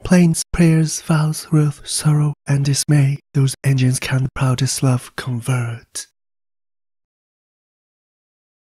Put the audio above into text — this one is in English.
Planes, prayers, vows, wrath, sorrow, and dismay. Those engines can the proudest love convert.